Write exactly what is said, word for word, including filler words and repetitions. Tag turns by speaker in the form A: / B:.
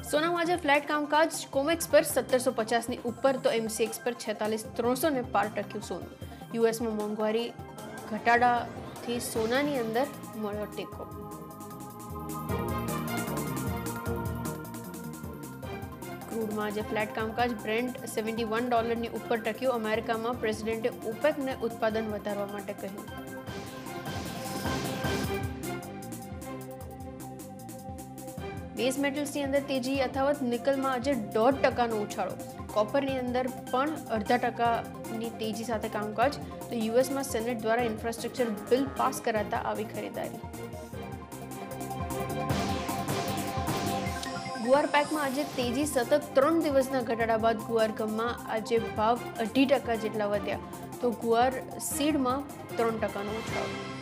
A: સોનામાં આજે ફ્લેટ કામકાજ કોમેક્સ પર સત્તરસો પચાસની ઉપર તો એમસીએક્સ પર છેતાલીસ ત્રણસો ને પાર ટક્યું સોનું। યુએસમાં મોંઘવારી ઘટાડાથી સોનાની અંદર મળ્યો ટેકો। ક્રૂડમાં આજે ફ્લેટ કામકાજ બ્રેન્ટ સેવન્ટી વન ડોલરની ઉપર ટક્યું। અમેરિકામાં પ્રેસિડેન્ટે ઓપેકને ઉત્પાદન વધારવા માટે કહ્યું। બેઝ મેટલ્સની અંદર તેજી યથાવત। નિકલમાં આજે દોઢ ટકાનો ઉછાળો। કોપરની અંદર પણ અડધા ટકાની તેજી સાથે કામકાજ। તો યુએસમાં સેનેટ દ્વારા ઇન્ફ્રાસ્ટ્રક્ચર બિલ પાસ કરાતા આવી ખરીદારી। ગુવાર પેકમાં આજે તેજી। સતત ત્રણ દિવસના ઘટાડા બાદ ગુવાર ગમમાં આજે ભાવ અઢી ટકા જેટલા વધ્યા। તો ગુવાર સીડમાં ત્રણ ટકાનો ઉછાળો।